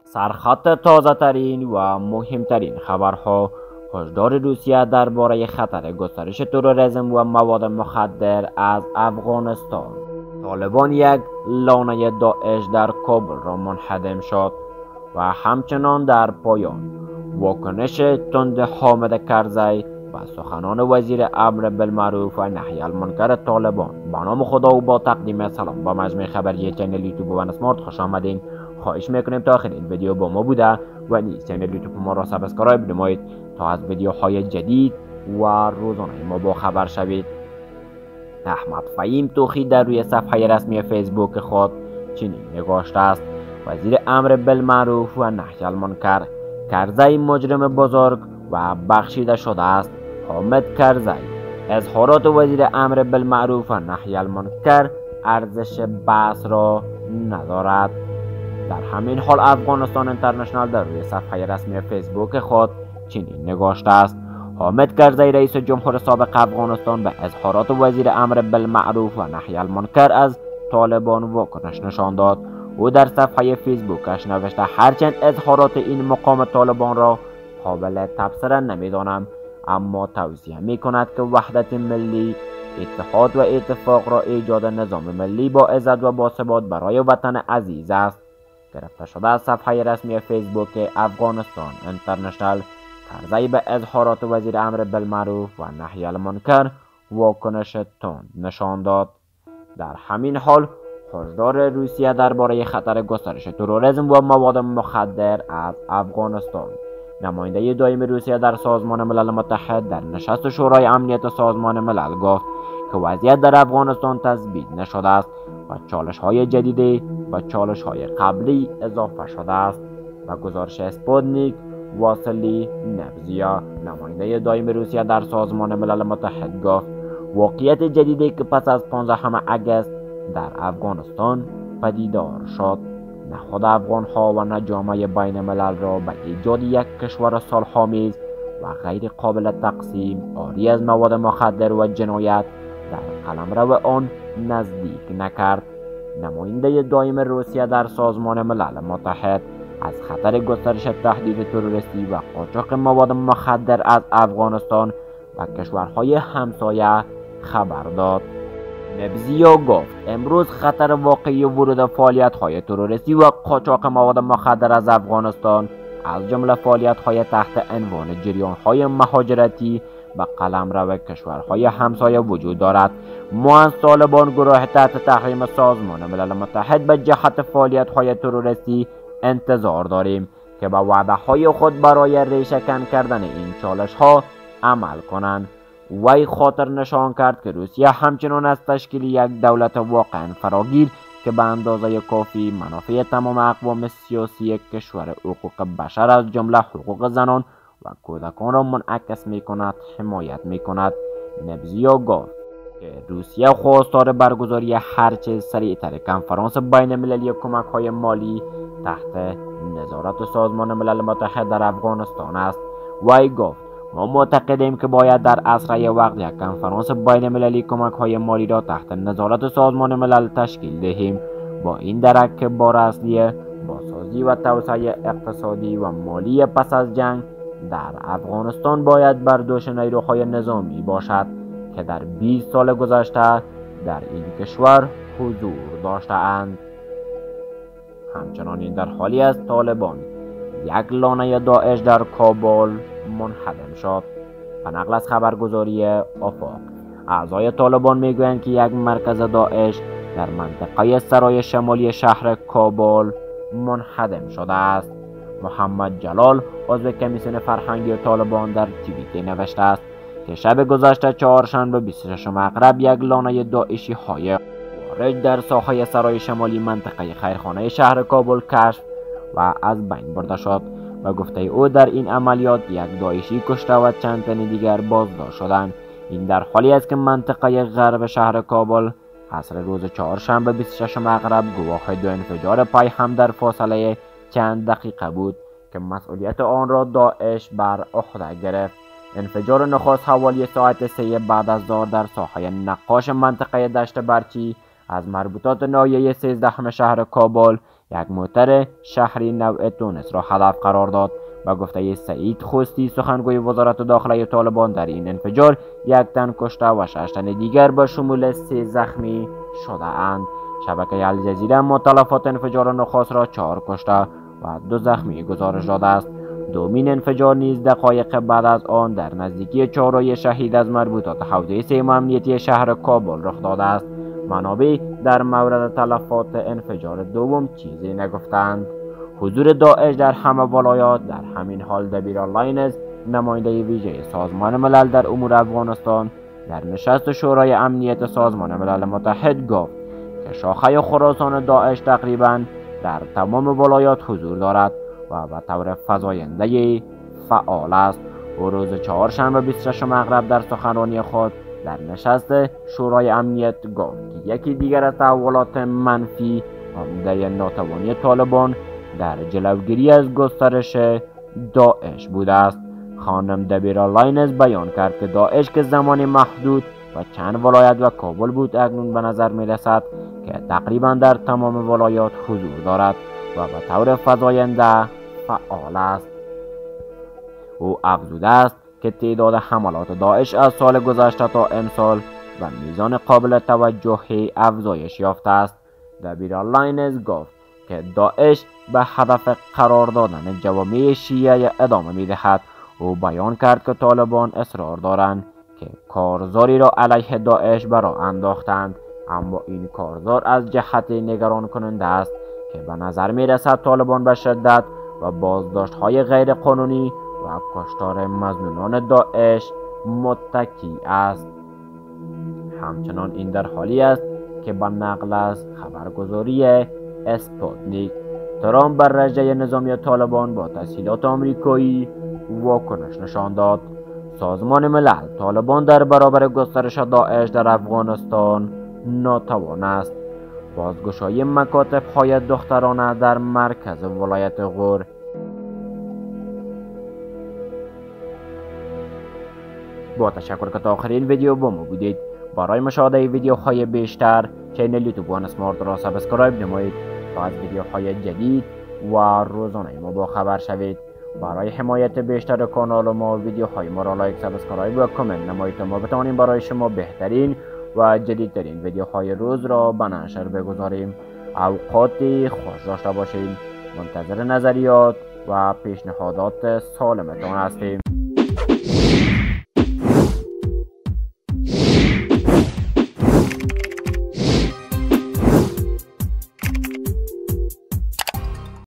سرخط تازه ترین و مهمترین خبرها: هشدار روسیه درباره خطر گسترش تروریسم و مواد مخدر از افغانستان. طالبان یک لانه داعش در کابل را منهدم شد. و همچنان در پایان واکنش تند حامد کرزی و سخنان وزیر امر بالمعروف و نهی المنکر طالبان. به نام خدا و با تقدیم سلام به مجموعه خبری چینل یوتیوب ون اسمارت خوش آمدین. خواهش میکنیم تا آخر این ویدیو با ما بوده و نیز چینل یوتیوب ما را سابسکرایب نمایید تا از ویدیوهای جدید و روزانه ما با خبر شوید. احمد فهیم توخی در روی صفحه رسمی فیسبوک خود چنین نگاشته است: وزیر امر بالمعروف و نهی المنکر کرزی مجرم بزرگ و بخشیده شده است. حامد کرزی: اظهارات وزیر امر بالمعروف و نهی المنکر ارزش بحث را ندارد. در همین حال افغانستان اینترنشنال در روی صفحه رسمی فیسبوک خود چنین نگاشته است: حامد کرزی رئیس جمهور سابق افغانستان به اظهارات وزیر امر بالمعروف و نهی المنکر از طالبان واکنش نشان داد. او در صفحه فیسبوکش نوشته: هرچند اظهارات این مقام طالبان را قابل تبصره نمیدانم، اما توصیه می کند که وحدت ملی، اتحاد و اتفاق را ایجاد نظام ملی با عزت و باثبات برای وطن عزیز است. گرفته شده از صفحه رسمی فیسبوک افغانستان اینترنشنال. کرزی به اظهارات وزیر امر بالمعروف و نهی المنکر واکنش تند نشان داد. در همین حال هشدار روسیه درباره خطر گسترش تروریسم و مواد مخدر از افغانستان. نماینده دائم روسیه در سازمان ملل متحد در نشست شورای امنیت سازمان ملل گفت که وضعیت در افغانستان تثبیت نشده است و چالش‌های جدیدی و چالش‌های قبلی اضافه شده است. و گزارش اسپوتنیک واسیلی نبزیا، نماینده دائم روسیه در سازمان ملل متحد گفت واقعیت جدیدی که پس از 15 اگست در افغانستان پدیدار شد نه خود افغان‌ها و نه جامعه بین الملل را به ایجاد یک کشور صلح‌آمیز و غیر قابل تقسیم عاری از مواد مخدر و جنایت در قلمرو آن نزدیک نکرد. نماینده دائم روسیه در سازمان ملل متحد از خطر گسترش تهدید تروریستی و قاچاق مواد مخدر از افغانستان و کشورهای همسایه خبر داد. نبزیا گفت امروز خطر واقعی ورود فعالیت‌های تروریستی و قاچاق مواد مخدر از افغانستان از جمله فعالیت‌های تحت عنوان جریان‌های مهاجرتی به قلمرو کشورهای همسایه وجود دارد. ما از طالبان، گروه تحت تحریم سازمان ملل متحد به جهت فعالیت‌های تروریستی انتظار داریم که به وعده‌های خود برای ریشه‌کن کردن این چالش‌ها عمل کنند. وی خاطر نشان کرد که روسیه همچنان از تشکیل یک دولت واقعا فراگیر که به اندازه کافی منافع تمام اقوام سیاسی کشور حقوق بشر از جمله حقوق زنان و کودکان را منعکس می کند حمایت می کند. نبزیا گفت که روسیه خواستار برگزاری هرچه سریعتر کنفرانس بین المللی کمک های مالی تحت نظارت سازمان ملل متحد در افغانستان است. وی گفت ما معتقدیم که باید در اسرع وقت یک کنفرانس بین المللی کمک های مالی را تحت نظارت سازمان ملل تشکیل دهیم. با این درک که بار اصلی بازسازی و توسعه اقتصادی و مالی پس از جنگ در افغانستان باید بر دوش نیروهای نظامی باشد که در 20 سال گذشته در این کشور حضور داشته‌اند. همچنان این در حالی است طالبان یک لانه داعش در کابل منهدم شد. به نقل از خبرگزاری آفاق، اعضای طالبان میگویند که یک مرکز داعش در منطقه سرای شمالی شهر کابل منهدم شده است. محمد جلال، عضو کمیسیون فرهنگی طالبان، در توییتی نوشته است که شب گذشته چهارشنبه 26 مغرب یک لانه داعشی های وارد در ساحه سرای شمالی منطقه خیرخانه شهر کابل کشف و از بین برده شد و گفته او در این عملیات یک داعشی کشته و چند تن دیگر بازداشت شدند. این در حالی است که منطقه غرب شهر کابل عصر روز چهارشنبه 26 مغرب گواه دو انفجار پای هم در فاصله چند دقیقه بود که مسئولیت آن را داعش بر عهده گرفت. انفجار نخست حوالی ساعت 3 بعد از ظهر در ساحه نقاش منطقه دشت برچی از مربوطات ناحیه 13 شهر کابل یک موتر شهری نوع تونس را هدف قرار داد. با گفته سعید خوستی سخنگوی وزارت داخله طالبان، در این انفجار 1 تن کشته و 6 تن دیگر به شمول 3 زخمی شده اند. شبکه الجزیره ما تلفات انفجار نخست را 4 کشته و 2 زخمی گزارش داده است. دومین انفجار نیز دقایق بعد از آن در نزدیکی چهارراه شهید از مربوطات حوزه 3 امنیتی شهر کابل رخ داده است. منابع در مورد تلفات انفجار دوم چیزی نگفتند. حضور داعش در همه ولایات. در همین حال دبیر لاینز، نماینده ویژه سازمان ملل در امور افغانستان، در نشست شورای امنیت سازمان ملل متحد گفت که شاخه خراسان داعش تقریبا در تمام ولایات حضور دارد و به طور فزاینده فعال است. او روز چهارشنبه 26 مغرب در سخنرانی خود در نشست شورای امنیت گفت که یکی دیگر از تحولات منفی عمده ناتوانی طالبان در جلوگیری از گسترش داعش بوده است. خانم دبیر لاینز بیان کرد که داعش که زمانی محدود و چند ولایت و کابل بود، اکنون به نظر می رسد که تقریبا در تمام ولایات حضور دارد و به طور فزاینده فعال است. او افزوده است که تعداد حملات داعش از سال گذشته تا امسال به میزان قابل توجهی افزایش یافته است. دبیر لاینز گفت که داعش به هدف قرار دادن جوامع شیعه ادامه می دهد. او بیان کرد که طالبان اصرار دارند که کارزاری را علیه داعش برا انداختند، اما این کارزار از جهت نگران کننده است که به نظر می رسد طالبان به شدت و بازداشت های غیر قانونی و کشتار مظنونان داعش متکی است. همچنان این در حالی است که با نقل از خبرگزاری اسپوتنیک، ترامپ بر رژه نظامی طالبان با تسهیلات آمریکایی واکنش نشان داد. سازمان ملل: طالبان در برابر گسترش داعش در افغانستان ناتوان است. بازگشایی مکاتب های دخترانه در مرکز ولایت غور. با تشکر که تا آخرین ویدیو با ما بودید. برای مشاهده ویدیوهای بیشتر چینل یوتیوب وان اسمارت را سابسکرایب نمایید تا از ویدیوهای جدید و روزانه ما با خبر شوید. برای حمایت بیشتر کانال ما ویدیوهای ما را لایک، سابسکرایب و کامنت نمایید تا ما بتوانیم برای شما بهترین و جدیدترین ویدیوهای روز را به نشر بگذاریم. اوقاتی خوش داشته باشید. منتظر نظریات و پیشنهادات سالمتان هستیم.